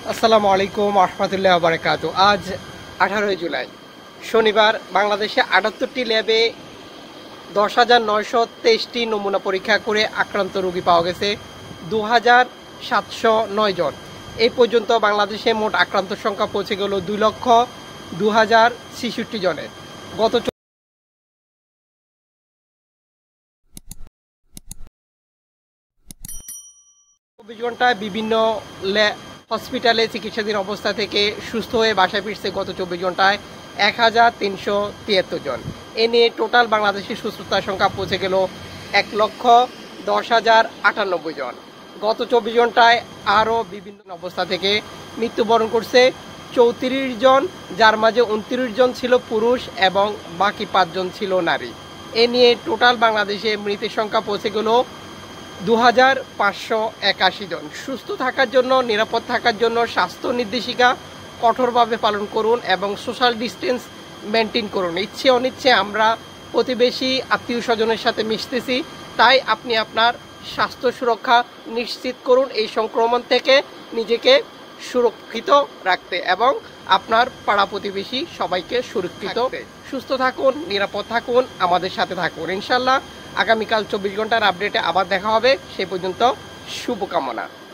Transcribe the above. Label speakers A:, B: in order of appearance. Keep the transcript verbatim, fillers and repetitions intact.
A: আসসালামু আলাইকুম রহমতুল্লাহ বারাকাত। আজ আঠারোই জুলাই শনিবার। বাংলাদেশে আটাত্তরটি ল্যাবে দশ হাজার নয়শো তেইশটি নমুনা পরীক্ষা করে আক্রান্ত রোগী পাওয়া গেছে দু হাজার সাতশো নয় জন। এই পর্যন্ত বাংলাদেশে মোট আক্রান্ত সংখ্যা পৌঁছে গেল দুই লক্ষ দু হাজার ছেষট্টি জনের। গত চব্বিশ ঘন্টায় বিভিন্ন হসপিটালে চিকিৎসাধীন অবস্থা থেকে সুস্থ হয়ে বাসায় ফিরছে গত চব্বিশ ঘন্টায় এক হাজার তিনশো তিয়াত্তর জন। এ নিয়ে টোটাল বাংলাদেশের সুস্থতার সংখ্যা পৌঁছে গেল এক লক্ষ দশ হাজার আটানব্বই জন। গত চব্বিশ ঘন্টায় আরও বিভিন্ন অবস্থা থেকে মৃত্যুবরণ করছে চৌত্রিশ জন, যার মাঝে উনত্রিশ জন ছিল পুরুষ এবং বাকি পাঁচজন ছিল নারী। এ নিয়ে টোটাল বাংলাদেশে মৃতের সংখ্যা পৌঁছে গেল দু হাজার পাঁচশো একাশি জন। সুস্থ থাকার জন্য, নিরাপদ থাকার জন্য স্বাস্থ্য নির্দেশিকা কঠোরভাবে পালন করুন এবং সোশ্যাল ডিস্টেন্স মেনটেন করুন। ইচ্ছে অনিচ্ছে আমরা প্রতিবেশী আত্মীয় স্বজনের সাথে মিশতেছি, তাই আপনি আপনার স্বাস্থ্য সুরক্ষা নিশ্চিত করুন এই সংক্রমণ থেকে নিজেকে সুরক্ষিত রাখতে এবং আপনার পাড়া প্রতিবেশী সবাইকে সুরক্ষিত। সুস্থ থাকুন, নিরাপদ থাকুন, আমাদের সাথে থাকুন। ইনশাল্লাহ আগামীকাল চব্বিশ ঘন্টার আপডেটে আবার দেখা হবে। সে পর্যন্ত শুভকামনা।